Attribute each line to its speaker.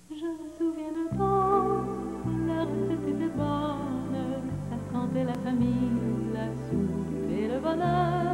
Speaker 1: Je me souviens de quand la recette était bonne, ça sentait la famille, la soupe et le bonheur.